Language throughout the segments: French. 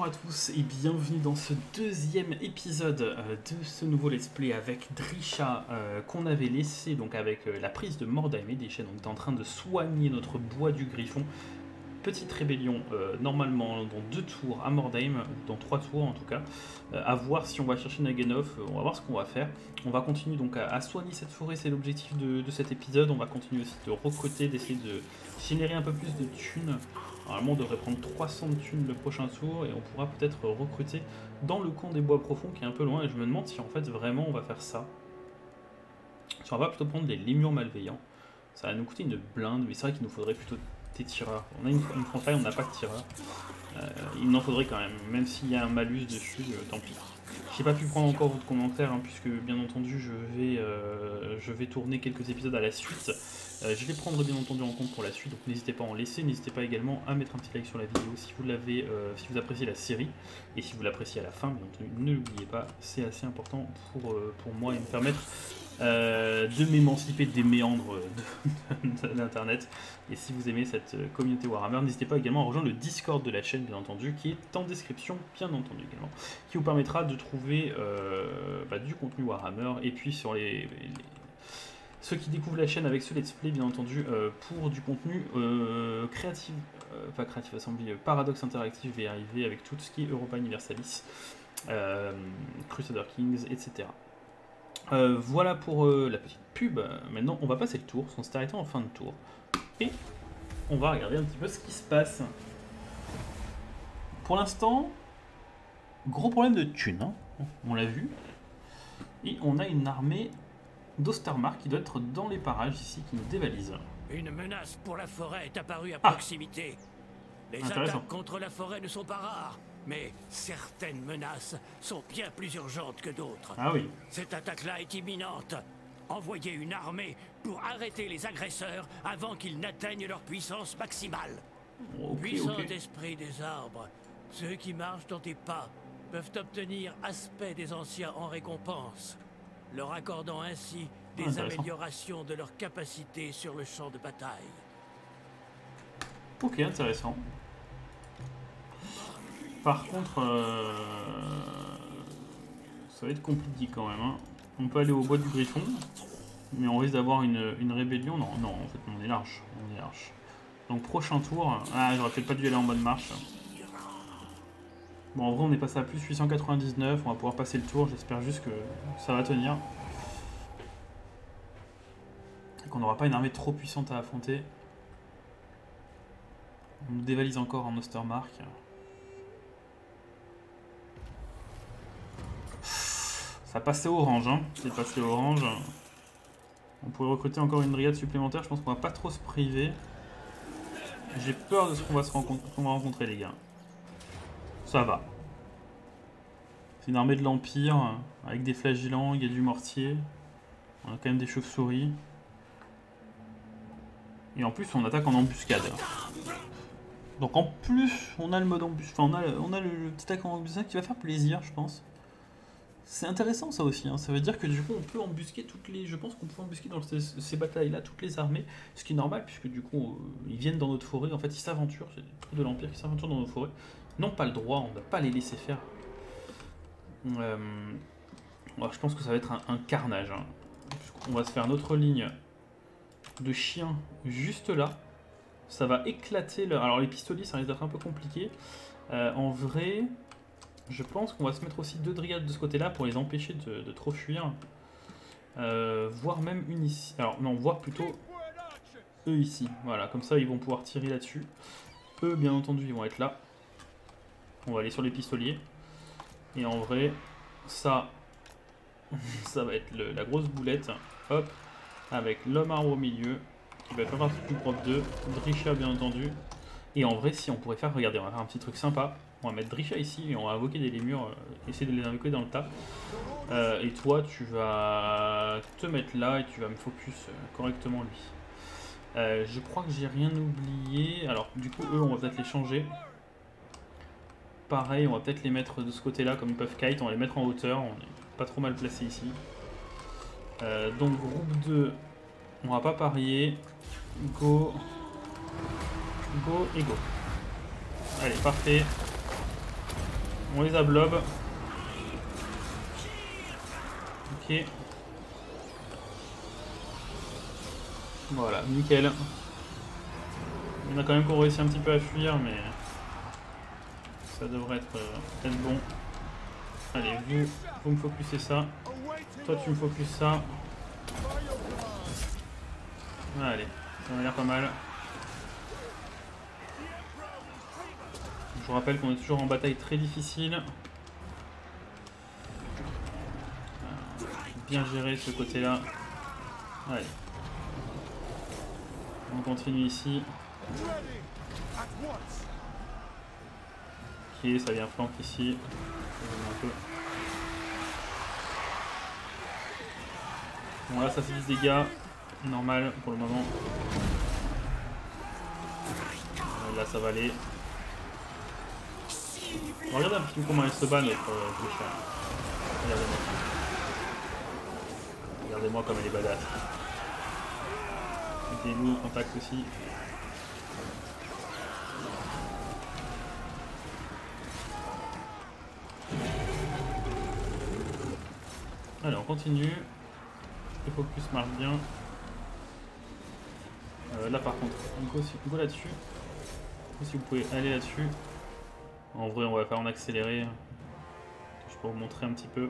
à tous et bienvenue dans ce deuxième épisode de ce nouveau let's play avec Drisha qu'on avait laissé donc avec la prise de Mordheim et Edition. On était en train de soigner notre bois du griffon. Petite rébellion normalement dans 2 tours à Mordheim, dans 3 tours en tout cas. À voir si on va chercher Nagenov, on va voir ce qu'on va faire. On va continuer donc à soigner cette forêt, c'est l'objectif de cet épisode. On va continuer aussi de recruter, d'essayer de générer un peu plus de thunes. Normalement on devrait prendre 300 de thunes le prochain tour et on pourra peut-être recruter dans le camp des bois profonds qui est un peu loin. Et je me demande si en fait vraiment on va faire ça. Si on va plutôt prendre les lémures malveillants. Ça va nous coûter une blinde, mais c'est vrai qu'il nous faudrait plutôt des tireurs. On a une frontaille, on n'a pas de tireur. Il en faudrait quand même s'il y a un malus dessus, tant pis. J'ai pas pu prendre encore votre commentaire, hein, puisque bien entendu je vais tourner quelques épisodes à la suite. Je vais prendre bien entendu en compte pour la suite, donc n'hésitez pas à en laisser, n'hésitez pas également à mettre un petit like sur la vidéo si vous l'avez, si vous appréciez la série, et si vous l'appréciez à la fin, bien entendu, ne l'oubliez pas, c'est assez important pour moi et me permettre de m'émanciper des méandres d'internet. Et si vous aimez cette communauté Warhammer, n'hésitez pas également à rejoindre le Discord de la chaîne, bien entendu, qui est en description, bien entendu également, qui vous permettra de trouver du contenu Warhammer, et puis sur ceux qui découvrent la chaîne avec ce let's play, bien entendu, pour du contenu créatif, pas Creative Assembly, Paradox Interactive va arriver avec tout ce qui est Europa Universalis, Crusader Kings, etc. Voilà pour la petite pub. Maintenant, on va passer le tour, on s'est arrêté en fin de tour. Et on va regarder un petit peu ce qui se passe. Pour l'instant, gros problème de thunes, hein. On l'a vu. Et on a une armée d'Ostermark qui doit être dans les parages ici, qui nous dévalise. Une menace pour la forêt est apparue à proximité. Les attaques contre la forêt ne sont pas rares, mais certaines menaces sont bien plus urgentes que d'autres. Ah oui. Cette attaque-là est imminente. Envoyez une armée pour arrêter les agresseurs avant qu'ils n'atteignent leur puissance maximale. Puissant esprit des arbres, ceux qui marchent dans tes pas peuvent obtenir aspect des anciens en récompense, leur accordant ainsi des améliorations de leur capacité sur le champ de bataille. Ok, intéressant. Par contre, ça va être compliqué quand même, hein. On peut aller au bois du griffon, mais on risque d'avoir une rébellion. Non, en fait, on est large. Donc prochain tour, j'aurais peut-être pas dû aller en mode marche. Bon, en vrai, on est passé à plus 899, on va pouvoir passer le tour, j'espère juste que ça va tenir. Et qu'on n'aura pas une armée trop puissante à affronter. On nous dévalise encore en Ostermark. Ça passait orange, hein. C'est passé orange. On pourrait recruter encore une brigade supplémentaire, je pense qu'on va pas trop se priver. J'ai peur de ce qu'on va rencontrer, les gars. Ça va. C'est une armée de l'Empire, avec des flagellants, il y a du mortier. On a quand même des chauves-souris. Et en plus, on attaque en embuscade. Donc en plus, on a le mode embuscade. Enfin, on a le petit attaque en embuscade qui va faire plaisir, je pense. C'est intéressant ça aussi, hein. Ça veut dire que du coup on peut embusquer je pense qu'on peut embusquer dans ces batailles-là toutes les armées, ce qui est normal puisque du coup ils viennent dans notre forêt, en fait ils s'aventurent, c'est des troupes de l'Empire qui s'aventurent dans nos forêts. Ils n'ont pas le droit, on ne va pas les laisser faire. Alors, je pense que ça va être un carnage, hein. On va se faire notre ligne de chiens juste là. Ça va éclater alors les pistoliers ça risque d'être un peu compliqué. En vrai... Je pense qu'on va se mettre aussi 2 dryades de ce côté-là pour les empêcher de trop fuir. Voire même une ici. Alors non, voire plutôt eux ici. Voilà, comme ça ils vont pouvoir tirer là-dessus. Eux, bien entendu, ils vont être là. On va aller sur les pistoliers. Et en vrai, ça va être la grosse boulette. Hop, avec l'homme arbre au milieu, qui va faire partie du groupe 2. Drisha, bien entendu. Et en vrai, si on pourrait faire, regardez, on va faire un petit truc sympa. On va mettre Drisha ici et on va invoquer des lémures, essayer de les invoquer dans le tas. Et toi, tu vas te mettre là et tu vas me focus correctement lui. Je crois que j'ai rien oublié. Alors, du coup, eux, on va peut-être les changer. Pareil, on va peut-être les mettre de ce côté-là, comme ils peuvent kite. On va les mettre en hauteur. On est pas trop mal placé ici. Donc, groupe 2, on va pas parier. Go. Go et go. Allez, parfait. On les a blob. Ok. Voilà, nickel. On a quand même qu'on réussit un petit peu à fuir, mais ça devrait être bon. Allez, vous me focussez ça. Toi, tu me focuses ça. Allez, ça m'a l'air pas mal. Je vous rappelle qu'on est toujours en bataille très difficile. Bien gérer ce côté-là. Allez. On continue ici. Ok, ça vient flank ici. Un peu. Bon là ça fait 10 dégâts. Normal pour le moment. Là ça va aller. Regardez un petit peu comment elle se bat notre Grisha. Regardez-moi. Regardez-moi comme elle est badass. Des loups au contact aussi. Allez, on continue. Le focus marche bien. Là par contre, on go là-dessus. Si vous pouvez aller là-dessus. En vrai, on va faire en accéléré. Je peux vous montrer un petit peu.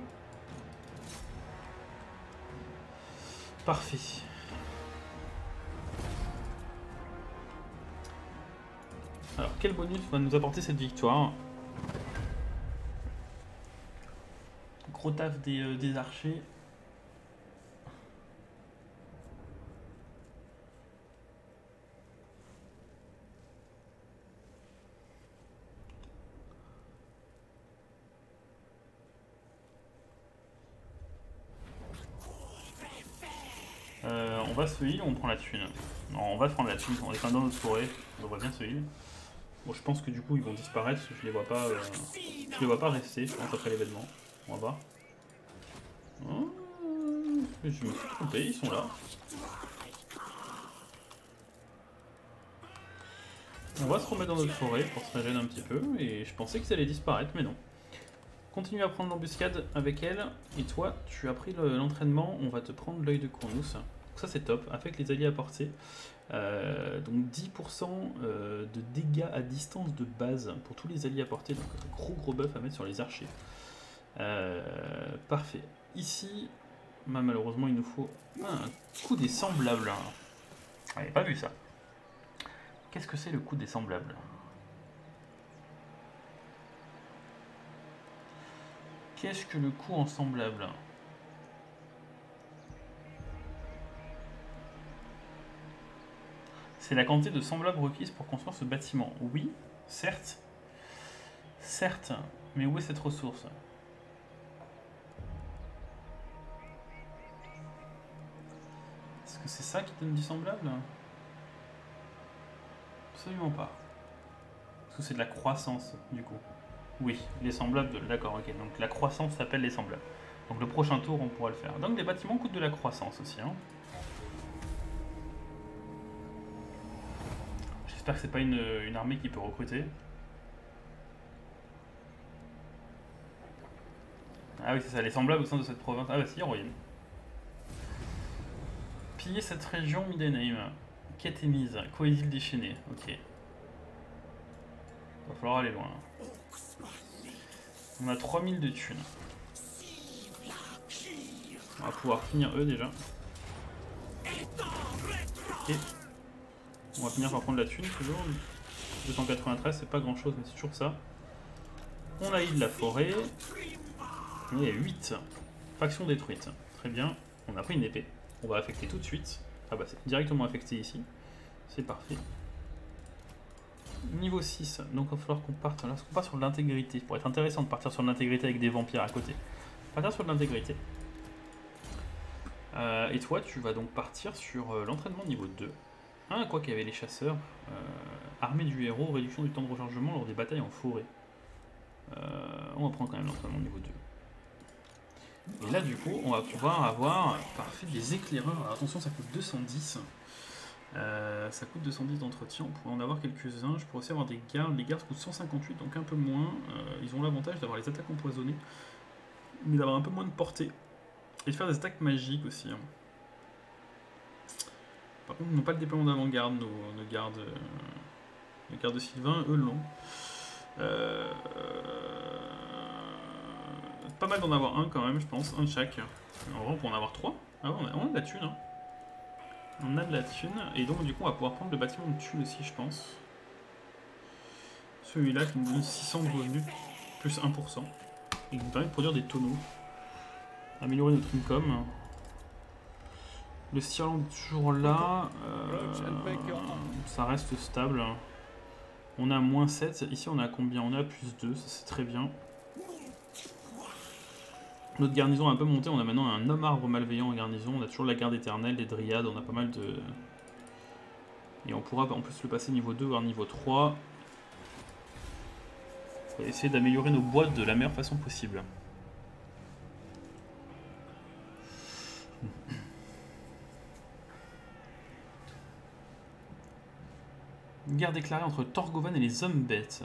Parfait. Alors, quel bonus va nous apporter cette victoire? Gros taf des archers. On va se heal ou on prend la thune? Non, on va prendre la thune, on est quand même dans notre forêt, on devrait bien se heal. Bon, je pense que du coup ils vont disparaître, je les vois pas rester, je pense, après l'événement. On va voir. Oh, je me suis trompé, ils sont là. On va se remettre dans notre forêt pour se régénérer un petit peu, et je pensais qu'ils allaient disparaître, mais non. Continue à prendre l'embuscade avec elle, et toi, tu as pris l'entraînement, on va te prendre l'œil de Cournous. Ça c'est top, avec les alliés à portée. Donc 10% de dégâts à distance de base pour tous les alliés à portée, donc gros buff à mettre sur les archers. Parfait. Ici, malheureusement il nous faut un coup des semblables. J'avais pas vu ça. Qu'est-ce que c'est le coup des semblables? Qu'est-ce que le coup en semblable? C'est la quantité de semblables requise pour construire ce bâtiment. Oui, certes. Certes, mais où est cette ressource? Est-ce que c'est ça qui donne du semblable? Absolument pas. Parce que c'est de la croissance, du coup. Oui, les semblables, d'accord, ok. Donc la croissance s'appelle les semblables. Donc le prochain tour, on pourra le faire. Donc les bâtiments coûtent de la croissance aussi, hein. J'espère que c'est pas une armée qui peut recruter. Ah oui, c'est ça, les semblables au sein de cette province. Ah bah si, Royen. Piller cette région, Midenheim. Quête émise, coédile déchaîné. Ok. Va falloir aller loin. On a 3000 de thunes. On va pouvoir finir eux déjà. Ok. On va finir par prendre la thune toujours. 293, c'est pas grand chose, mais c'est toujours ça. On a de la forêt. Et 8. Faction détruite. Très bien. On a pris une épée. On va affecter tout de suite. Ah bah c'est directement affecté ici. C'est parfait. Niveau 6. Donc il va falloir qu'on parte. Là, on part sur l'intégrité. Pour être intéressant de partir sur l'intégrité avec des vampires à côté. Partir sur l'intégrité. Et toi, tu vas donc partir sur l'entraînement niveau 2. Ah, quoi qu'il y avait les chasseurs. Armée du héros, réduction du temps de rechargement lors des batailles en forêt. On va prendre quand même l'entraînement niveau 2. Et là, du coup, on va pouvoir avoir parfait des éclaireurs. Alors, attention, ça coûte 210. Ça coûte 210 d'entretien, on pourrait en avoir quelques-uns. Je pourrais aussi avoir des gardes. Les gardes coûtent 158, donc un peu moins. Ils ont l'avantage d'avoir les attaques empoisonnées, mais d'avoir un peu moins de portée. Et de faire des attaques magiques aussi. Hein. Par contre, ils n'ont pas le déploiement d'avant-garde, nos gardes. Les gardes de Sylvain, eux l'ont. Pas mal d'en avoir un quand même, je pense. Un de chaque. En vrai, on peut en avoir 3. Ah ouais, on a de la thune. Hein. On a de la thune, et donc du coup on va pouvoir prendre le bâtiment de thune aussi, je pense. Celui-là qui nous donne 600 de revenus, plus 1%. Et qui nous permet de produire des tonneaux. Améliorer notre income. Le Stirland est toujours là. Ça reste stable. On a moins 7. Ici on a combien? On a plus 2, ça c'est très bien. Notre garnison a un peu monté, on a maintenant un homme arbre malveillant en garnison, on a toujours la garde éternelle, les dryades, on a pas mal de... Et on pourra en plus le passer niveau 2 voire niveau 3. On va essayer d'améliorer nos boîtes de la meilleure façon possible. Une guerre déclarée entre Torgovan et les hommes bêtes.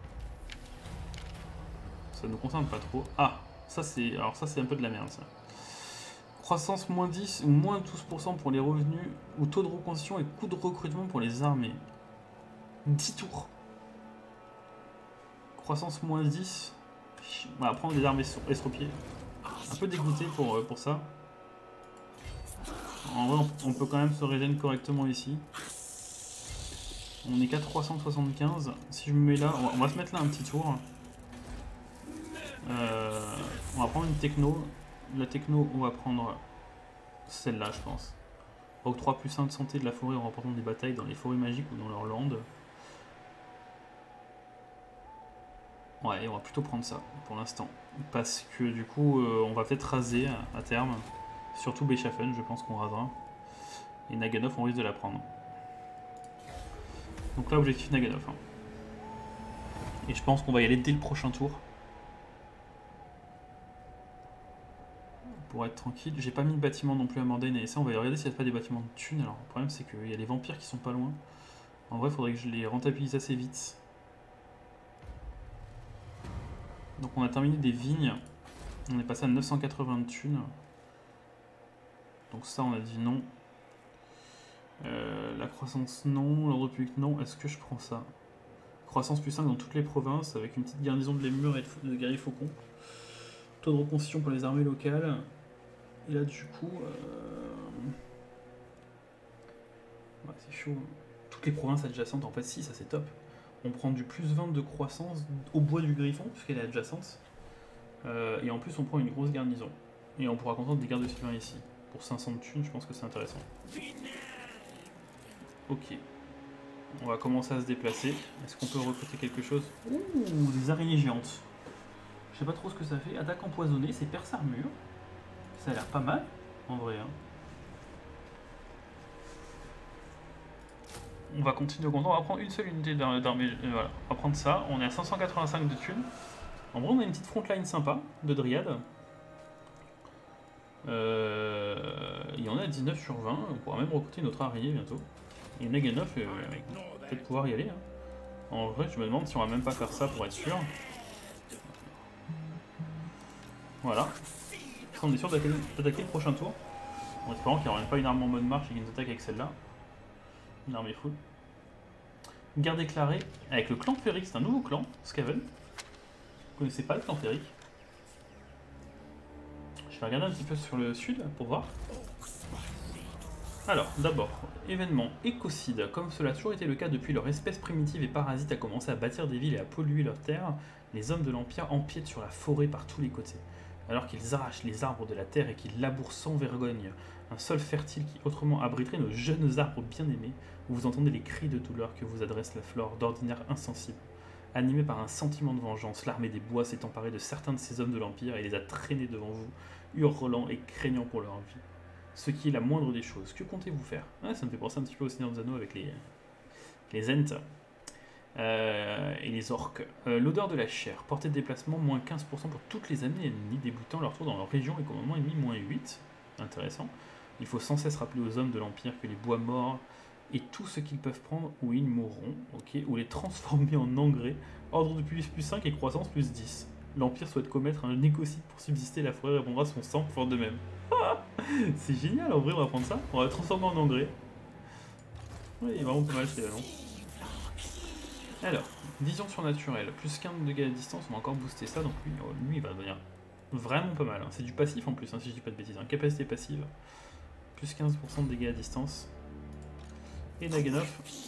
Ça ne nous concerne pas trop. Ah, ça c'est un peu de la merde ça. Croissance moins 10 ou moins 12% pour les revenus, ou taux de reconstitution et coût de recrutement pour les armées. 10 tours. Croissance moins 10. On va prendre des armées estropiées. Un peu dégoûté pour ça. En vrai, on peut quand même se régénérer correctement ici. On est qu'à 375. Si je me mets là, on va se mettre là un petit tour. On va prendre une techno. La techno, on va prendre celle-là, je pense. Octroi plus 1 de santé de la forêt en remportant des batailles dans les forêts magiques ou dans leur lande. Ouais, on va plutôt prendre ça pour l'instant. Parce que du coup, on va peut-être raser à terme. Surtout Beschaffen, je pense qu'on rasera. Et Naganov, on risque de la prendre. Donc là, objectif Naganov. Hein. Et je pense qu'on va y aller dès le prochain tour. Pour être tranquille. J'ai pas mis de bâtiment non plus à Mordain et ça, on va regarder s'il n'y a pas des bâtiments de thunes. Alors, le problème, c'est qu'il y a les vampires qui sont pas loin. En vrai, il faudrait que je les rentabilise assez vite. Donc, on a terminé des vignes. On est passé à 980 de thunes. Donc, ça, on a dit non. La croissance, non. L'ordre public, non. Est-ce que je prends ça? Croissance plus 5 dans toutes les provinces avec une petite garnison de lémurs et de guerriers faucons. Taux de reconstitution pour les armées locales. Et là, du coup, ouais, c'est chaud. Toutes les provinces adjacentes, en fait, si, ça c'est top. On prend du plus 20 de croissance au bois du Griffon, puisqu'elle est adjacente. Et en plus, on prend une grosse garnison. Et on pourra contenter des gardes de Sylvain ici. Pour 500 de thunes, je pense que c'est intéressant. Ok. On va commencer à se déplacer. Est-ce qu'on peut recruter quelque chose? Ouh, des araignées géantes. Je sais pas trop ce que ça fait. Attaque empoisonnée, c'est perce armure. Ça a l'air pas mal, en vrai. Hein. On va continuer au comptant. On va prendre une seule unité d'armée. Voilà. On va prendre ça. On est à 585 de thunes. En vrai, on a une petite frontline sympa de dryade. Il y en a 19 sur 20. On pourra même recruter notre araignée bientôt. Et Naganov, peut-être pouvoir y aller. Hein. En vrai, je me demande si on va même pas faire ça pour être sûr. Voilà. On est sûr d'attaquer le prochain tour. En espérant qu'il n'y aura même pas une arme en mode marche et qu'il nous attaque avec celle-là. Une armée full. Guerre déclarée avec le clan Féric. C'est un nouveau clan, Skaven. Vous connaissez pas le clan Féric? Je vais regarder un petit peu sur le sud pour voir. Alors, d'abord, événement écocide. Comme cela a toujours été le cas depuis leur espèce primitive et parasite a commencé à bâtir des villes et à polluer leurs terres, les hommes de l'Empire empiètent sur la forêt par tous les côtés. Alors qu'ils arrachent les arbres de la terre et qu'ils labourent sans vergogne un sol fertile qui autrement abriterait nos jeunes arbres bien-aimés, où vous entendez les cris de douleur que vous adresse la flore, d'ordinaire insensible. Animée par un sentiment de vengeance, l'armée des bois s'est emparée de certains de ces hommes de l'Empire et les a traînés devant vous, hurlant et craignant pour leur vie. Ce qui est la moindre des choses. Que comptez-vous faire? Ça me fait penser un petit peu au Seigneur des Anneaux avec les Ents et les orques. L'odeur de la chair. Portée de déplacement, moins 15% pour toutes les années ennemies débutant leur tour dans leur région et commandement ennemi, moins 8. Intéressant. Il faut sans cesse rappeler aux hommes de l'Empire que les bois morts Et tout ce qu'ils peuvent prendre ou ils mourront, ok, ou les transformer en engrais. Ordre de police +5 et croissance +10. L'Empire souhaite commettre un écocide pour subsister, la forêt répondra son sang fort de même. C'est génial, en vrai, on va prendre ça. On va le transformer en engrais. Oui, il est vraiment pas mal celui-là, non? Alors, vision surnaturelle, +15 de dégâts à distance, on va encore booster ça, donc lui il va devenir vraiment pas mal. Hein. C'est du passif en plus, hein, si je dis pas de bêtises. Hein. Capacité passive, +15% de dégâts à distance. Et Naganov.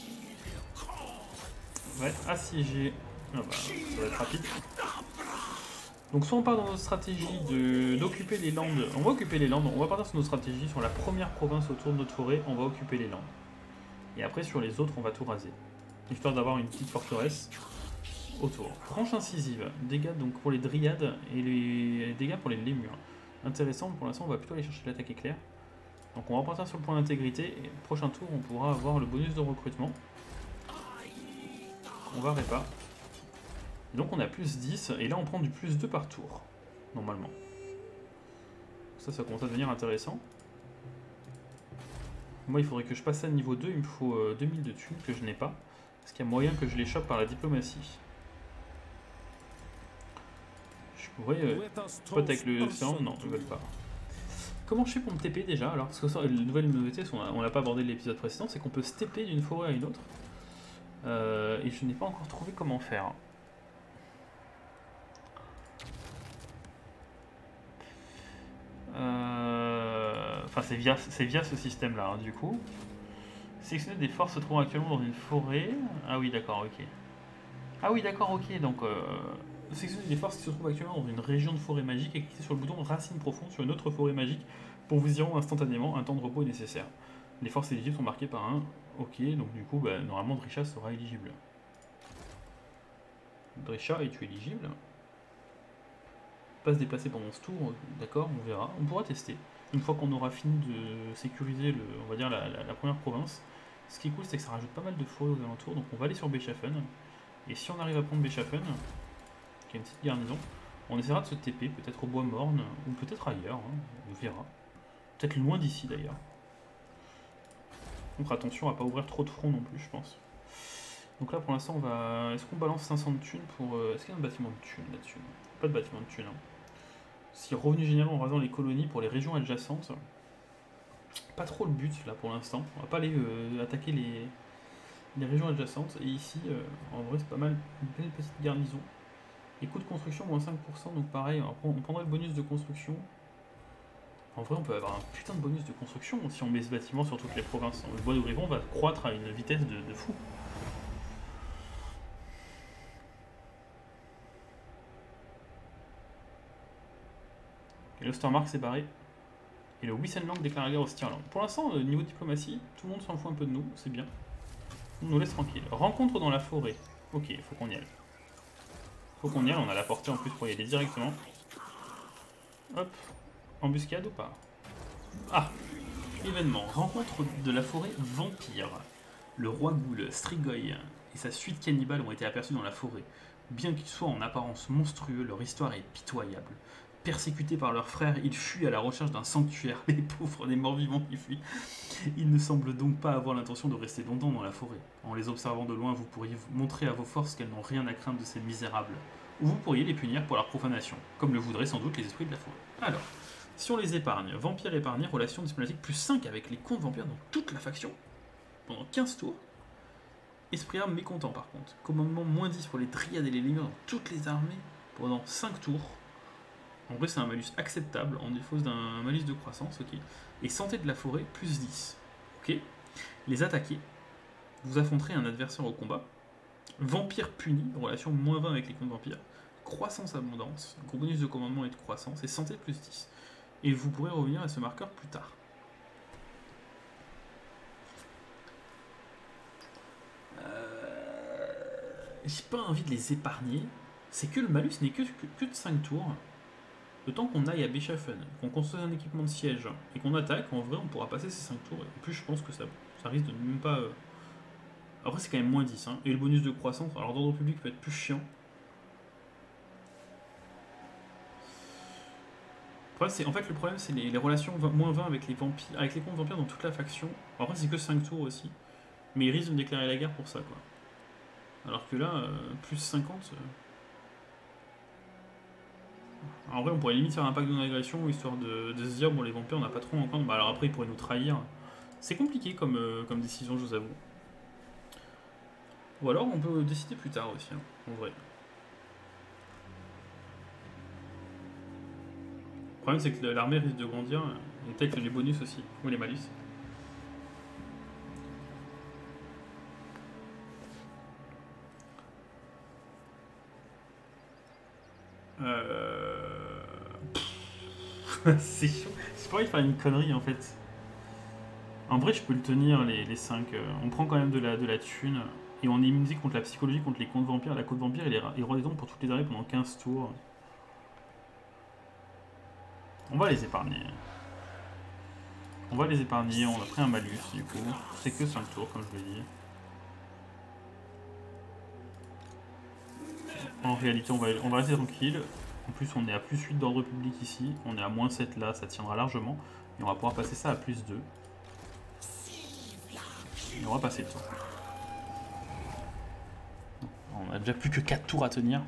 Ouais, assiégé. Ah bah, ça va être rapide. Donc soit on part dans notre stratégie d'occuper les landes. On va occuper les landes, on va partir sur notre stratégie sur la première province autour de notre forêt, on va occuper les landes. Et après sur les autres on va tout raser. Histoire d'avoir une petite forteresse autour. Branche incisive, dégâts donc pour les dryades et les dégâts pour les lémures. Intéressant, pour l'instant on va plutôt aller chercher l'attaque éclair. Donc on va repartir sur le point d'intégrité et prochain tour on pourra avoir le bonus de recrutement. On va répa. Et donc on a +10 et là on prend du +2 par tour, normalement. Ça commence à devenir intéressant. Moi il faudrait que je passe à niveau 2, il me faut 2000 de thunes que je n'ai pas. Est-ce qu'il y a moyen que je les chope par la diplomatie? Je pourrais pote avec le océan, non, ils veulent pas. Comment je fais pour me TP déjà? Alors, parce que ça, la nouvelle nouveauté, on l'a pas abordé l'épisode précédent, c'est qu'on peut se TP d'une forêt à une autre. Et je n'ai pas encore trouvé comment faire. Enfin, c'est via ce système-là, hein, du coup. Sélectionner des forces se trouvant actuellement dans une forêt. Ah oui, d'accord, ok. Ah oui, d'accord, ok. Donc, sélectionner des forces qui se trouvent actuellement dans une région de forêt magique et cliquez sur le bouton Racine profonde sur une autre forêt magique pour vous y rendre instantanément. Un temps de repos est nécessaire. Les forces éligibles sont marquées par un. Ok, donc du coup, bah, normalement, Drisha sera éligible. Drisha, es-tu éligible? Pas se déplacer pendant ce tour, d'accord, on verra. On pourra tester. Une fois qu'on aura fini de sécuriser, on va dire, la première province. Ce qui est cool, c'est que ça rajoute pas mal de forêts aux alentours. Donc on va aller sur Bechafen. Et si on arrive à prendre Bechafen, qui est une petite garnison, on essaiera de se TP, peut-être au bois morne, ou peut-être ailleurs, hein, on verra. Peut-être loin d'ici d'ailleurs. Donc attention à pas ouvrir trop de front non plus, je pense. Donc là pour l'instant on va... Est-ce qu'on balance 500 de thunes pour... Est-ce qu'il y a un bâtiment de thunes là-dessus? Pas de bâtiment de thunes. Hein. Si revenu général en rasant les colonies pour les régions adjacentes. Pas trop le but là pour l'instant. On va pas aller attaquer les régions adjacentes. Et ici, en vrai c'est pas mal, une belle petite garnison. Et coût de construction moins 5%, donc pareil, on prendra le bonus de construction. En vrai on peut avoir un putain de bonus de construction si on met ce bâtiment sur toutes les provinces. Le bois de Griffon va croître à une vitesse de fou. Et l'Ostermark s'est barré. Et le Wissenland déclare la guerre au Stirland. Pour l'instant, niveau diplomatie, tout le monde s'en fout un peu de nous, c'est bien. On nous laisse tranquille. Rencontre dans la forêt. Ok, il faut qu'on y aille. Faut qu'on y aille, on a la portée en plus pour y aller directement. Hop. Embuscade ou pas? Ah. Événement. Rencontre de la forêt vampire. Le roi Ghoul, Strigoi et sa suite cannibale ont été aperçus dans la forêt. Bien qu'ils soient en apparence monstrueux, leur histoire est pitoyable. Persécutés par leurs frères, ils fuient à la recherche d'un sanctuaire. Les pauvres, les morts-vivants qui fuient. Ils ne semblent donc pas avoir l'intention de rester longtemps dans la forêt. En les observant de loin, vous pourriez montrer à vos forces qu'elles n'ont rien à craindre de ces misérables. Ou vous pourriez les punir pour leur profanation, comme le voudraient sans doute les esprits de la forêt. Alors, si on les épargne, vampires épargnés, relation diplomatique +5 avec les comtes vampires dans toute la faction, pendant 15 tours. Esprit arme mécontent par contre. Commandement -10 pour les dryades et les lémures dans toutes les armées pendant 5 tours. En vrai, c'est un malus acceptable en défaut d'un malus de croissance, ok. Et santé de la forêt, +10. Ok. Les attaquer. Vous affronterez un adversaire au combat. Vampire puni, relation -20 avec les comptes vampires. Croissance abondance, gros bonus de commandement et de croissance. Et santé +10. Et vous pourrez revenir à ce marqueur plus tard. J'ai pas envie de les épargner. C'est que le malus n'est que de 5 tours. Le temps qu'on aille à Bechafen, qu'on construise un équipement de siège et qu'on attaque, en vrai on pourra passer ces 5 tours. Et en plus je pense que ça risque de même pas... Après c'est quand même -10. Hein. Et le bonus de croissance, alors d'ordre public peut être plus chiant. En fait le problème c'est les relations -20 avec les vampires, avec les comptes vampires dans toute la faction. Après c'est que 5 tours aussi. Mais ils risquent de me déclarer la guerre pour ça, quoi. Alors que là, plus 50... En vrai, on pourrait limite faire un pacte de non-agression, histoire de se dire, bon, les vampires, on n'a pas trop en compte. Bah, alors après, ils pourraient nous trahir. C'est compliqué comme décision, je vous avoue. Ou alors, on peut décider plus tard aussi, hein, en vrai. Le problème, c'est que l'armée risque de grandir, et peut-être les bonus aussi, ou les malus. C'est chaud. J'ai pas envie de faire une connerie en fait. En vrai, je peux le tenir les 5. On prend quand même de la thune. Et on est immunisé contre la psychologie, contre les comptes vampires. La côte vampire, il redescend pour toutes les armées pendant 15 tours. On va les épargner. On va les épargner. On a pris un malus du coup. C'est que 5 tours, comme je l'ai dit. En réalité, on va rester tranquille. En plus, on est à plus 8 d'ordre public ici. On est à moins 7 là, ça tiendra largement. Et on va pouvoir passer ça à plus 2. Et on va passer le temps. On a déjà plus que 4 tours à tenir.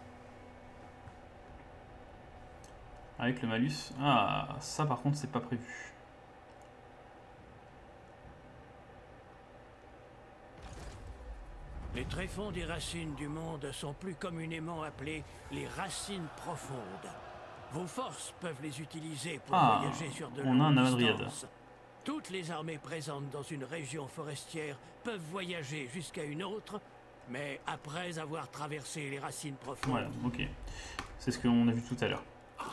Avec le malus. Ah, ça par contre, c'est pas prévu. Les tréfonds des racines du monde sont plus communément appelés les racines profondes. Vos forces peuvent les utiliser pour voyager sur de longues distances. Toutes les armées présentes dans une région forestière peuvent voyager jusqu'à une autre, mais après avoir traversé les racines profondes. Voilà, ok. C'est ce qu'on a vu tout à l'heure.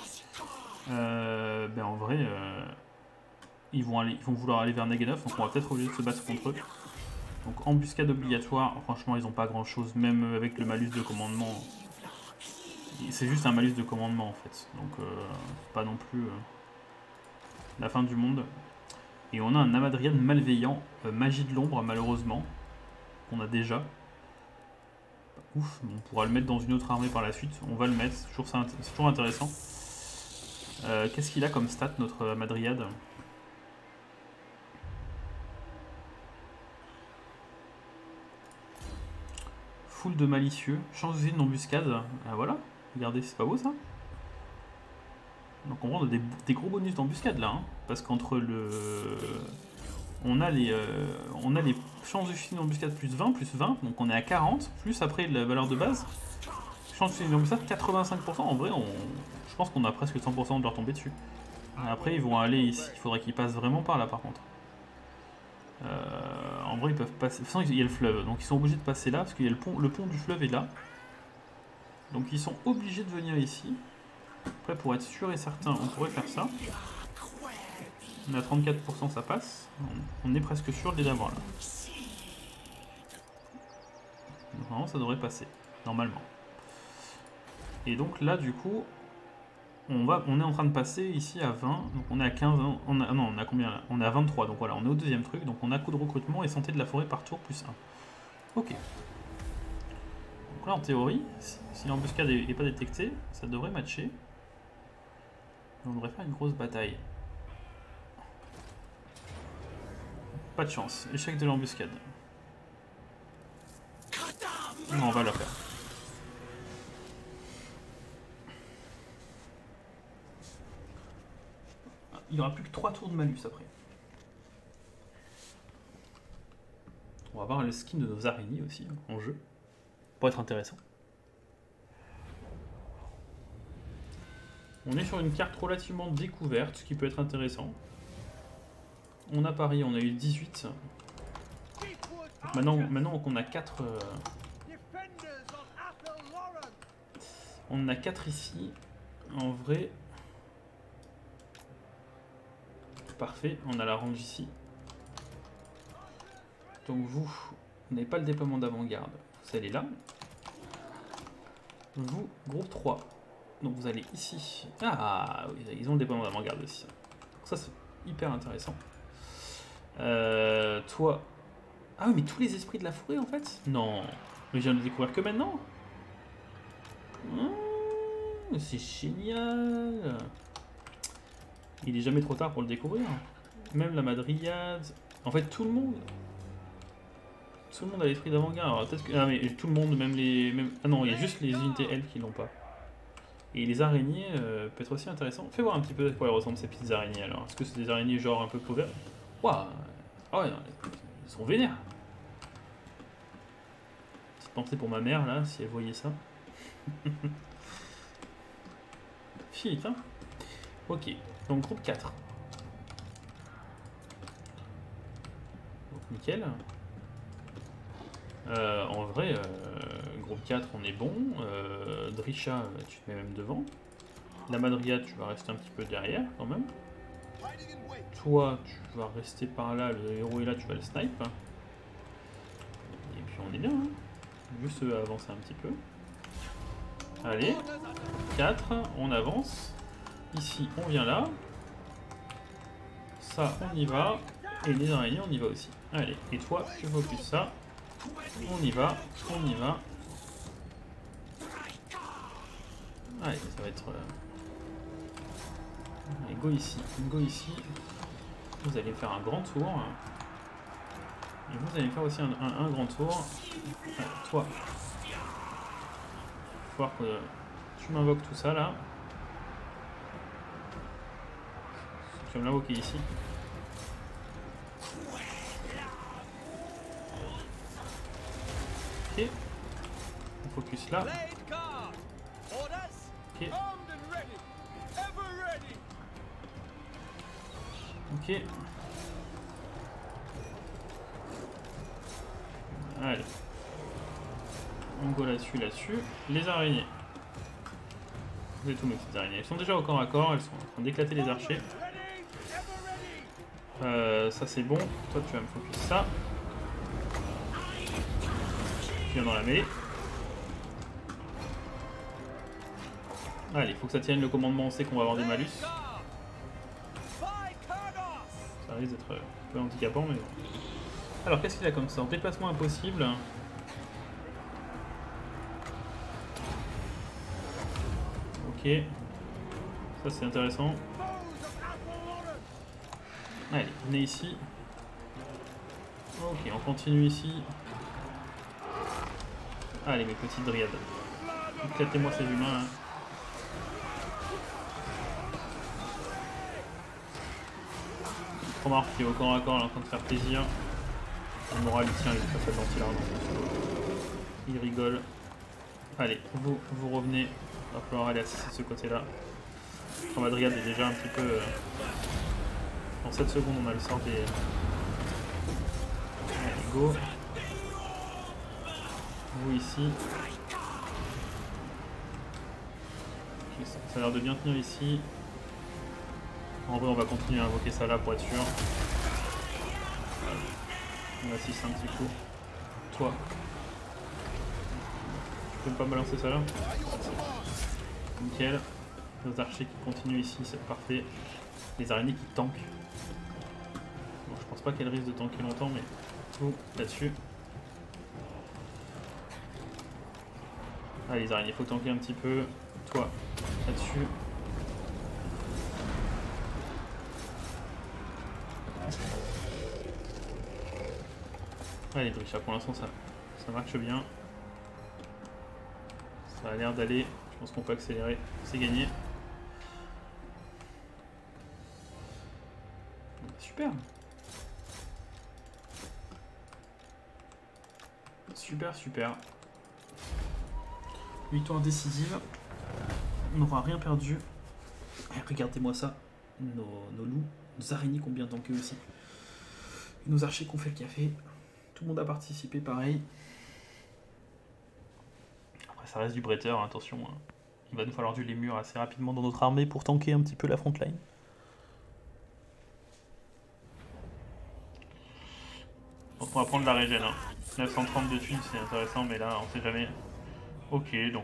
Ben en vrai, ils vont vouloir aller vers Negenov, donc on va peut-être obligé de se battre contre eux. Donc embuscade obligatoire, franchement ils n'ont pas grand chose, même avec le malus de commandement. C'est juste un malus de commandement en fait, donc pas non plus la fin du monde. Et on a un Amadriad malveillant, magie de l'ombre malheureusement, qu'on a déjà. Ouf, on pourra le mettre dans une autre armée par la suite, on va le mettre, c'est toujours intéressant. Qu'est-ce qu'il a comme stat notre Amadriad ? Foule de malicieux, chance d'usine d'embuscade, voilà, regardez, c'est pas beau ça? Donc on a des gros bonus d'embuscade là, hein, parce qu'entre le... On a les chances d'usine d'embuscade plus 20, donc on est à 40, plus après la valeur de base. Chance d'usine d'embuscade 85%, en vrai je pense qu'on a presque 100% de leur tomber dessus. Et après ils vont aller ici, il faudrait qu'ils passent vraiment par là par contre. En vrai ils peuvent passer, de toute façon il y a le fleuve, donc ils sont obligés de passer là, parce qu'il y a le pont du fleuve est là. Donc ils sont obligés de venir ici. Après pour être sûr et certain, on pourrait faire ça. On a 34%, ça passe. On est presque sûr de les avoir là. Normalement ça devrait passer, normalement. Et donc là du coup, on est en train de passer ici à 20, donc on est à 15, non on a combien là? On est à 23, donc voilà, on est au deuxième truc, donc on a coup de recrutement et santé de la forêt par tour plus 1. Ok. Donc là en théorie, si l'embuscade n'est pas détectée, ça devrait matcher. On devrait faire une grosse bataille. Pas de chance, échec de l'embuscade. Non, on va la faire. Il n'y aura plus que 3 tours de malus après. On va voir le skin de nos araignées aussi en jeu. Pour être intéressant. On est sur une carte relativement découverte, ce qui peut être intéressant. On a Paris, on a eu 18. Maintenant qu'on a 4... On en a 4 ici. En vrai... Parfait, on a la range ici. Donc vous n'avez pas le déploiement d'avant-garde, vous allez là. Vous, groupe 3. Donc vous allez ici. Ah oui, ils ont le déploiement d'avant-garde aussi. Donc ça c'est hyper intéressant. Toi... Ah oui, mais tous les esprits de la forêt en fait? Non. Mais je viens de le découvrir que maintenant. C'est génial. Il est jamais trop tard pour le découvrir. Même la Madriade. En fait, tout le monde. Tout le monde a l'esprit d'avant-garde. Alors peut-être que... Ah mais tout le monde, même les... Ah non, il y a juste les unités elfes qui l'ont pas. Et les araignées peut être aussi intéressant. Fais voir un petit peu à quoi elles ressemblent ces petites araignées alors. Est-ce que c'est des araignées genre un peu couvertes? Waouh. Ah ouais, non, elles sont vénères. Petite pensée pour ma mère là, si elle voyait ça. Philippe, hein. Ok, donc groupe 4. Donc nickel. En vrai, groupe 4 on est bon. Drisha, tu te mets même devant. La Madriade, tu vas rester un petit peu derrière quand même. Toi, tu vas rester par là, le héros est là, tu vas le snipe. Et puis on est bien, hein. Juste avancer un petit peu. Allez, 4, on avance. Ici, on vient là. Ça, on y va. Et les araignées, on y va aussi. Allez, et toi, tu focus ça. On y va, on y va. Allez, ça va être... Allez, go ici, go ici. Vous allez faire un grand tour. Et vous allez faire aussi un grand tour. Allez, toi. Il va falloir que tu m'invoques tout ça là. Tu vas me l'invoquer ici. Ok. On focus là. Ok. Ok. Allez. On go là-dessus, là-dessus. Les araignées. Vous avez tous mes petites araignées. Elles sont déjà au corps à corps, elles sont en train d'éclater les archers. Ça c'est bon. Toi tu vas me focus ça. Tu viens dans la mêlée. Allez, il faut que ça tienne le commandement, on sait qu'on va avoir des malus. Ça risque d'être un peu handicapant, mais bon. Alors, qu'est-ce qu'il a comme ça? En déplacement impossible. Ok. Ça, c'est intéressant. Allez, venez ici. Ok, on continue ici. Allez, mes petites dryades. Éclatez-moi ces humains, là. Remarque qui est au corps à corps, elle est en train de faire plaisir. Le moral il tient, il est pas fait gentil là. Il rigole. Allez, vous revenez. Il va falloir aller assister de ce côté-là. La Madriade est déjà un petit peu... En 7 secondes, on a le sort des... Allez, go. Vous ici. Okay, ça a l'air de bien tenir ici. En vrai, on va continuer à invoquer ça là pour être sûr. On assiste un petit coup. Toi. Tu peux pas balancer ça là? Nickel. Les archers qui continuent ici, c'est parfait. Les araignées qui tankent. Bon, je pense pas qu'elles risquent de tanker longtemps, mais tout là-dessus. Allez, les araignées, faut tanker un petit peu. Toi, là-dessus. Allez, Drisha, pour l'instant ça marche bien. Ça a l'air d'aller. Je pense qu'on peut accélérer. C'est gagné. Super. Super, super. Victoire décisive. On n'aura rien perdu. Regardez-moi ça. Nos loups, nos araignées qui ont bien tanké aussi. Et nos archers qui ont fait le café. Tout le monde a participé pareil. Après ça reste du bretteur, attention. Il va nous falloir du lémur assez rapidement dans notre armée pour tanker un petit peu la frontline. Donc on va prendre la régène. 930 de thunes, c'est intéressant, mais là on sait jamais. Ok, donc.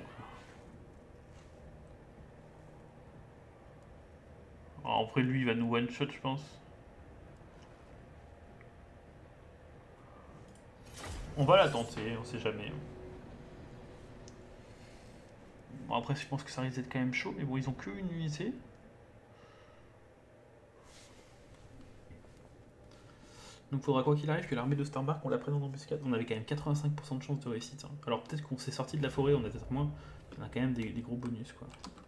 Alors, après lui il va nous one shot je pense. On va la tenter, on sait jamais. Bon après je pense que ça risque d'être quand même chaud, mais bon ils ont que une unité. Donc il faudra quoi qu'il arrive que l'armée de Starbark, on la prenne en embuscade. On avait quand même 85% de chance de réussite. Hein. Alors peut-être qu'on s'est sorti de la forêt, on a peut-être moins. On a quand même des gros bonus quoi.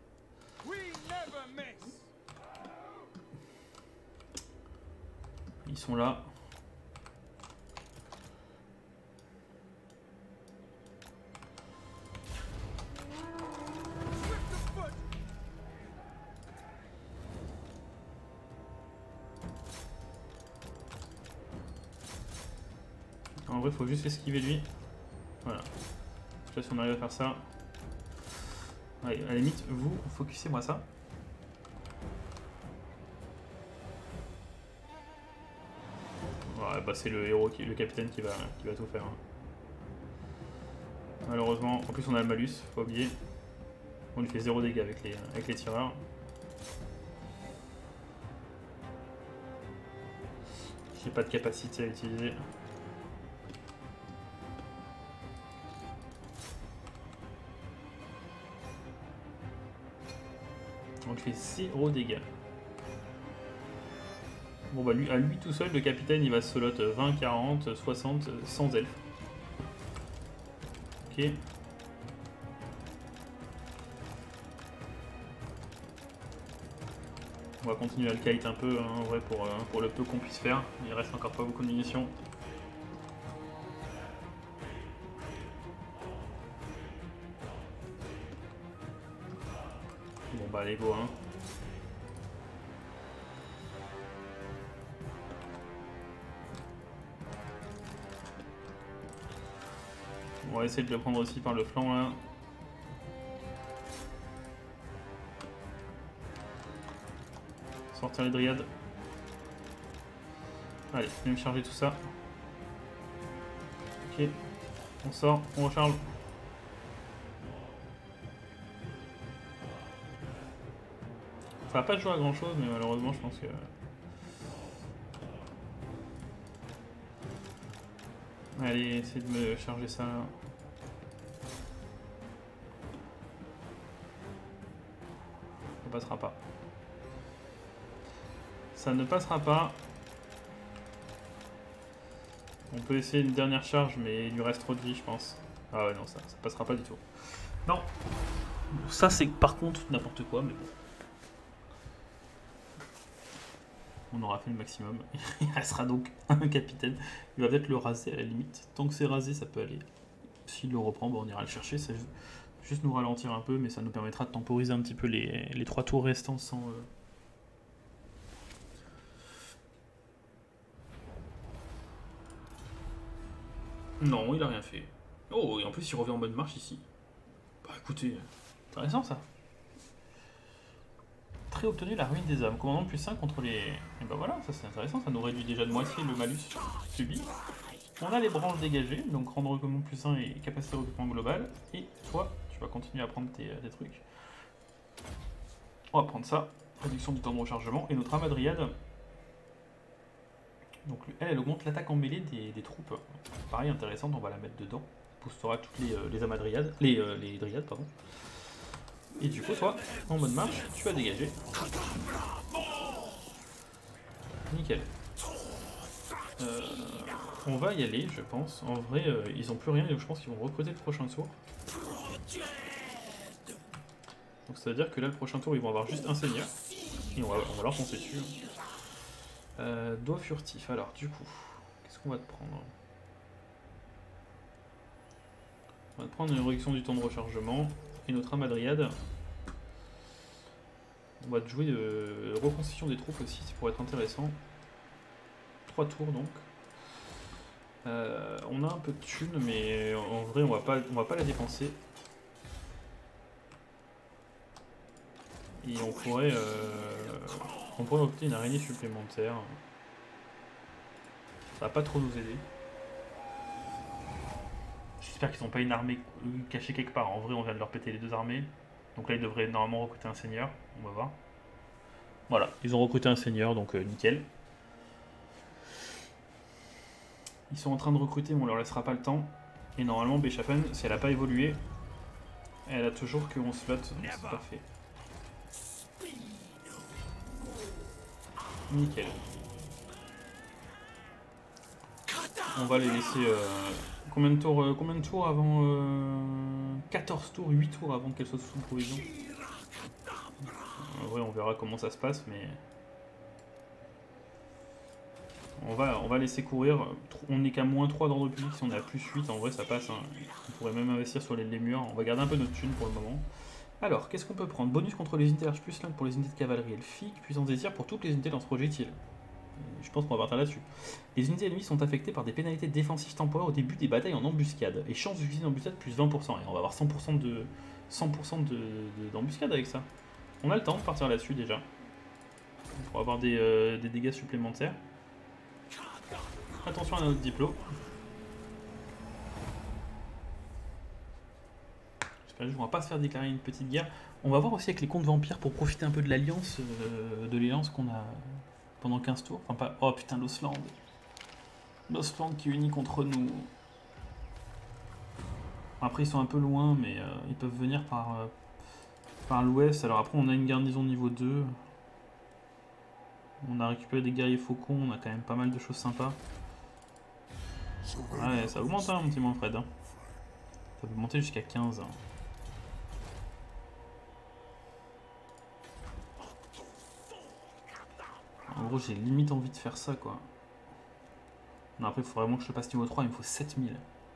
Ils sont là. En vrai, il faut juste esquiver lui. Voilà. Je sais pas si on arrive à faire ça. Allez, à la limite, vous, focussez-moi ça. Ouais, bah c'est le héros, le capitaine qui va tout faire. Hein. Malheureusement, en plus on a le malus, faut pas oublier. On lui fait 0 dégâts avec les tireurs. J'ai pas de capacité à utiliser. On lui fait 0 dégâts. Bon bah lui, à lui tout seul, le capitaine il va solo 20, 40, 60, sans elfes. Ok. On va continuer à le kite un peu, hein, en vrai, pour le peu qu'on puisse faire. Il reste encore pas beaucoup de munitions. Bon bah allez go hein. On va essayer de le prendre aussi par le flanc là. Sortir les dryades. Allez, je vais me charger tout ça. Ok. On sort, on recharge. Ça va pas jouer à grand chose, mais malheureusement je pense que... Allez, essayez de me charger ça. Ça passera pas. Ça ne passera pas. On peut essayer une dernière charge, mais il lui reste trop de vie, je pense. Ah ouais, non, ça passera pas du tout. Non. Ça, c'est par contre n'importe quoi, mais bon. On aura fait le maximum. Il restera donc un capitaine. Il va peut-être le raser à la limite. Tant que c'est rasé, ça peut aller. S'il le reprend, bon, on ira le chercher. Ça va juste nous ralentir un peu, mais ça nous permettra de temporiser un petit peu les 3 tours restants sans... Non, il a rien fait. Oh, et en plus il revient en mode marche ici. Bah écoutez, intéressant ça. Très obtenu la ruine des âmes. Commandant plus 1 contre les... Et bah voilà, ça c'est intéressant, ça nous réduit déjà de moitié le malus subi. On a les branches dégagées, donc rendre recommande plus 1 et capacité de recrutement global. Et toi, tu vas continuer à prendre tes trucs. On va prendre ça. Réduction du temps de rechargement. Et notre amadriade. Donc elle augmente l'attaque en mêlée des troupes. Pareil, intéressante, on va la mettre dedans. Boostera toutes les amadriades. Les dryades, pardon. Et du coup, toi, en mode marche, tu vas dégager. Nickel. On va y aller, je pense. En vrai, ils ont plus rien, donc je pense qu'ils vont recruter le prochain tour. Donc ça veut dire que là, le prochain tour, ils vont avoir juste un seigneur. Et on va leur foncer dessus. Doigt furtif. Alors, du coup, qu'est-ce qu'on va te prendre? On va te prendre une réduction du temps de rechargement. Et notre amadriade. On va te jouer de reconstitution des troupes aussi, ça pourrait être intéressant. 3 tours donc. On a un peu de thunes, mais en vrai on va pas la dépenser. Et on pourrait recruter une araignée supplémentaire. Ça va pas trop nous aider. J'espère qu'ils n'ont pas une armée cachée quelque part. En vrai on vient de leur péter les 2 armées. Donc là ils devraient normalement recruter un seigneur. On va voir. Voilà, ils ont recruté un seigneur, donc nickel. Ils sont en train de recruter, mais on leur laissera pas le temps. Et normalement, Beschaffen, si elle n'a pas évolué, elle a toujours que 11 slots, donc c'est parfait. Nickel. On va les laisser... combien de tours avant... 14 tours, 8 tours avant qu'elle soit sous provision. En vrai, on verra comment ça se passe, mais... On va laisser courir. On n'est qu'à moins 3 d'ordre public. Si on est à plus 8, en vrai, ça passe. Hein. On pourrait même investir sur les lémurs. On va garder un peu notre thune pour le moment. Alors, qu'est-ce qu'on peut prendre? Bonus contre les unités arches plus link pour les unités de cavalerie elfique. Puissance des tirs pour toutes les unités lance-projectiles. Je pense qu'on va partir là-dessus. Les unités ennemies sont affectées par des pénalités défensives temporaires au début des batailles en embuscade. Et chance d'utiliser une embuscade plus 20%. Et on va avoir 100% d'embuscade avec ça. On a le temps de partir là-dessus déjà. Pour avoir des dégâts supplémentaires. Attention à notre diplôme. J'espère qu'on va pas se faire déclarer une petite guerre. On va voir aussi avec les comptes vampires pour profiter un peu de l'alliance qu'on a pendant 15 tours. Enfin pas... Oh putain, l'Osland. L'Osland qui unit contre nous. Après ils sont un peu loin, mais ils peuvent venir par l'ouest. Alors après on a une garnison niveau 2. On a récupéré des guerriers faucons, on a quand même pas mal de choses sympas. Ouais, ça augmente hein, mon petit Manfred. Hein. Ça peut monter jusqu'à 15. Hein. En gros, j'ai limite envie de faire ça, quoi. Non, après, il faut vraiment que je passe niveau 3, il me faut 7000.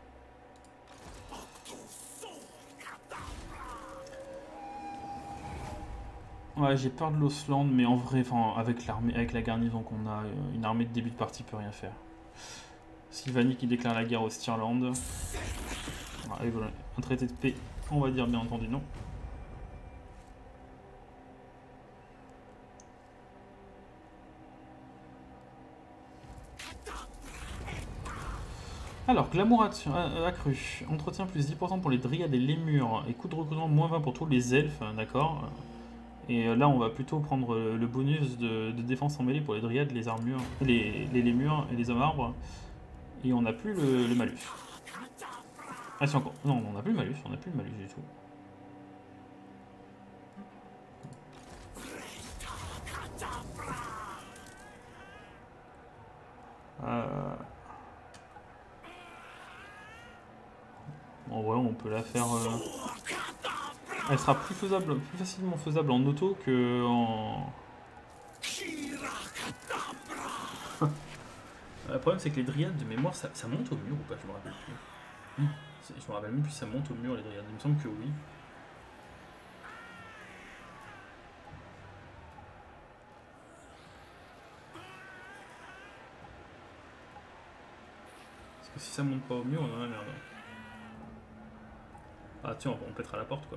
Ouais, j'ai peur de l'Osland, mais en vrai, avec l'armée, avec la garnison qu'on a, une armée de début de partie peut rien faire. Sylvanie qui déclare la guerre au Stirland. Un traité de paix, on va dire bien entendu non. Alors, glamour accru. Entretien plus 10% pour les dryades et les lémurs. Et coût de recrutement moins 20 pour tous les elfes, d'accord. Et là, on va plutôt prendre le bonus de défense en mêlée pour les dryades, les armures, les lémurs et les hommes arbres. Et on n'a plus le malus. Ah si encore. Non, on n'a plus le malus, du tout. En vrai, on peut la faire... Elle sera plus facilement faisable en auto que en... Le problème c'est que les dryades de mémoire ça monte au mur ou pas, je me rappelle plus. Je me rappelle même plus si ça monte au mur les dryades, il me semble que oui. Parce que si ça monte pas au mur, on est dans la merde. Ah tiens, on pètera la porte quoi.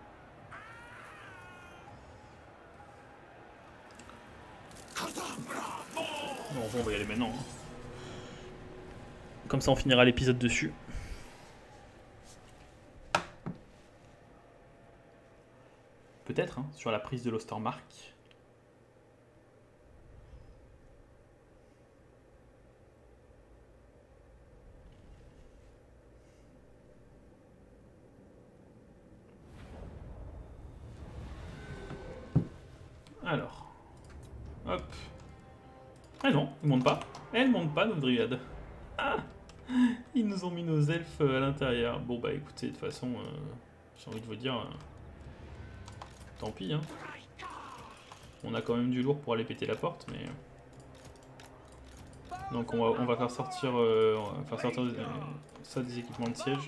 Bon, on va y aller maintenant. Hein. Comme ça on finira l'épisode dessus. Peut-être, hein, sur la prise de l'Ostermark. Alors. Hop. Ah non, ils montent pas. Elles montent pas, nos dryades. Ah, ils nous ont mis nos elfes à l'intérieur. Bon bah écoutez, de toute façon, j'ai envie de vous dire... tant pis, hein. On a quand même du lourd pour aller péter la porte, mais... Donc on va faire sortir, ça des équipements de siège.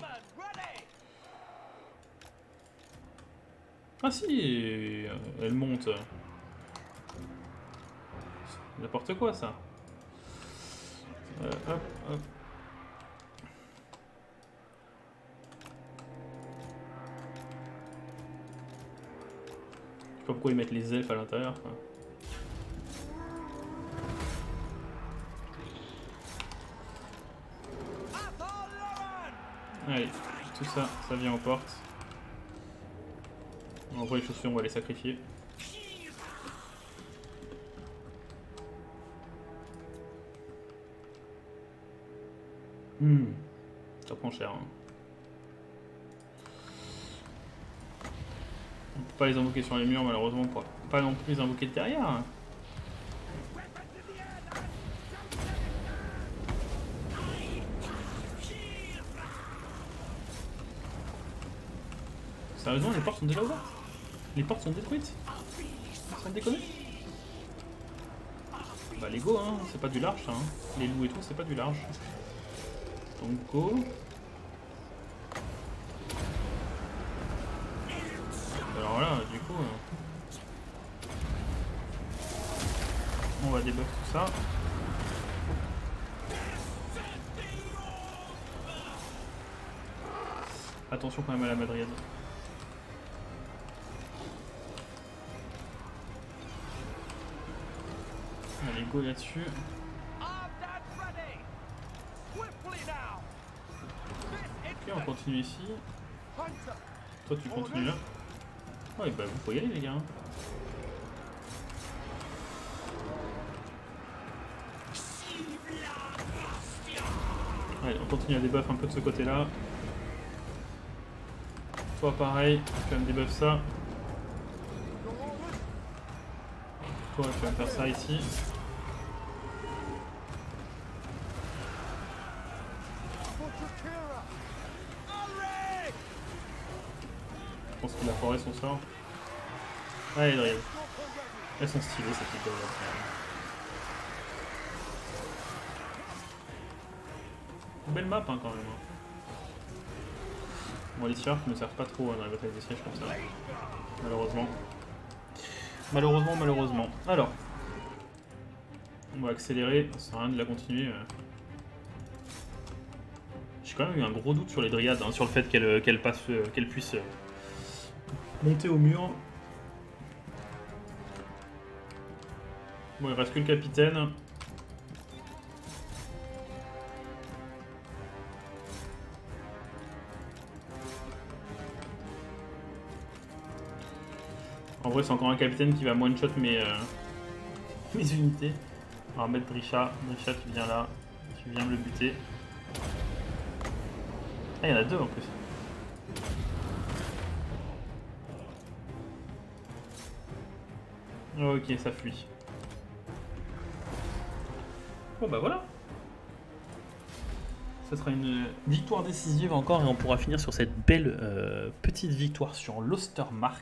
Ah si, elle monte. N'importe quoi ça. Hop, hop. Je sais pas pourquoi ils mettent les elfes à l'intérieur. Allez, tout ça, ça vient aux portes. En vrai, les chaussures, on va les sacrifier. Ça prend cher. Hein. On peut pas les invoquer sur les murs, malheureusement. On pourra pas non plus les invoquer de derrière. Hein. Sérieusement, les portes sont déjà ouvertes? Les portes sont détruites? Sans déconner? Bah les go, hein, c'est pas du large, hein. Les loups et tout, c'est pas du large. Donc go. Alors voilà, du coup... on va débuff tout ça. Attention quand même à la Madriade. Allez, go là-dessus. Ok, on continue ici. Toi, tu continues là. Ouais, bah vous pouvez y aller, les gars. Allez, on continue à débuff un peu de ce côté-là. Toi, pareil, tu vas me débuff ça. Toi, tu vas me faire ça ici. Je pense qu'il a foiré son sort. Allez, Dryad. Elles sont stylées, cette école là. Belle map, hein, quand même. Bon, les sharks ne servent pas trop dans la bataille des sièges comme ça. Malheureusement. Malheureusement. Alors. On va accélérer, ça sert à rien de la continuer. J'ai quand même eu un gros doute sur les dryades, hein, sur le fait qu'elle puisse monter au mur. Bon, il reste que le capitaine. En vrai, c'est encore un capitaine qui va one-shot mes unités. On va mettre Drisha. Drisha, tu viens là. Tu viens me le buter. Ah, il y en a deux en plus. Ok, ça fuit. Bon bah voilà. Ça sera une victoire décisive encore et on pourra finir sur cette belle petite victoire sur l'Ostermark.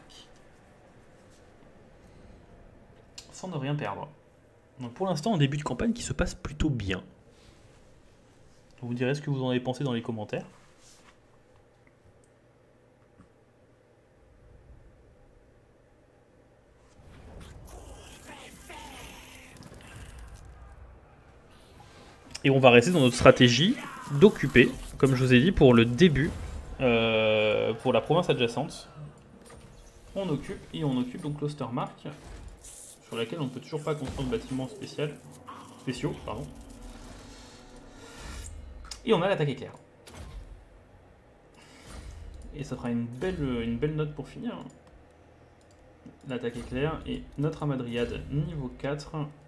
Sans ne rien perdre. Donc pour l'instant, un début de campagne qui se passe plutôt bien. Vous me direz ce que vous en avez pensé dans les commentaires. Et on va rester dans notre stratégie d'occuper, comme je vous ai dit, pour le début, pour la province adjacente. On occupe, et on occupe donc l'Ostermark, sur laquelle on ne peut toujours pas construire de bâtiments spéciaux. Et on a l'attaque éclair. Et ça fera une belle note pour finir. L'attaque éclair et notre amadriade niveau 4.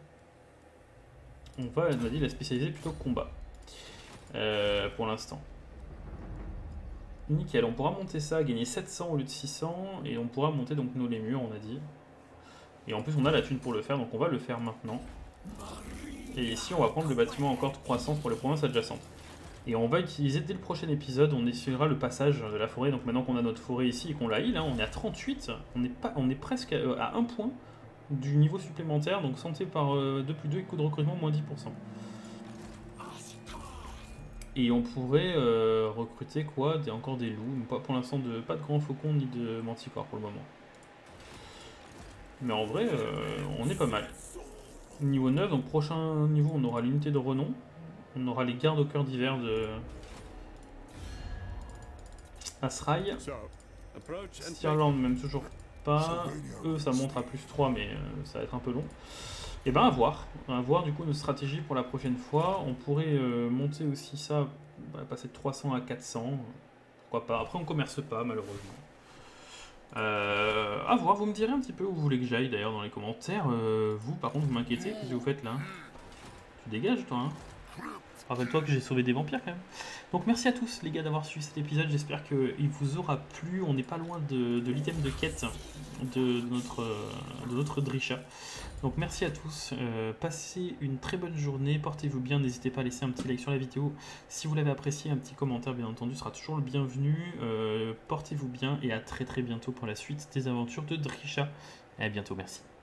On a dit la spécialiser plutôt combat. Pour l'instant. Nickel, on pourra monter ça, gagner 700 au lieu de 600. Et on pourra monter donc nos lémurs, on a dit. Et en plus on a la thune pour le faire, donc on va le faire maintenant. Et ici on va prendre le bâtiment encore de croissance pour les provinces adjacentes. Et on va utiliser dès le prochain épisode, on essayera le passage de la forêt. Donc maintenant qu'on a notre forêt ici et qu'on l'a heal, hein, on est à 38, on est presque à 1 point du niveau supplémentaire. Donc santé par 2+2 et coût de recrutement moins 10%. Et on pourrait recruter quoi? Encore des loups, pas pour l'instant pas de grands faucons ni de manticore pour le moment. Mais en vrai, on est pas mal. Niveau 9, donc prochain niveau, on aura l'unité de renom. On aura les gardes au cœur d'hiver de Asraï. Stirland, même toujours pas. Eux, ça monte à +3, mais ça va être un peu long. Et ben, à voir. À voir du coup notre stratégie pour la prochaine fois. On pourrait monter aussi ça, passer de 300 à 400. Pourquoi pas. Après, on commerce pas, malheureusement. À voir, vous me direz un petit peu où vous voulez que j'aille d'ailleurs dans les commentaires. Vous, par contre, vous m'inquiétez. Qu'est-ce que vous faites là? Tu dégages, toi, hein? Rappelle-toi que j'ai sauvé des vampires quand même. Donc merci à tous les gars d'avoir suivi cet épisode, j'espère qu'il vous aura plu. On n'est pas loin de l'item de quête de notre Drisha. Donc merci à tous, passez une très bonne journée, portez-vous bien, n'hésitez pas à laisser un petit like sur la vidéo. Si vous l'avez apprécié, un petit commentaire bien entendu sera toujours le bienvenu. Portez-vous bien et à très bientôt pour la suite des aventures de Drisha. Et à bientôt, merci.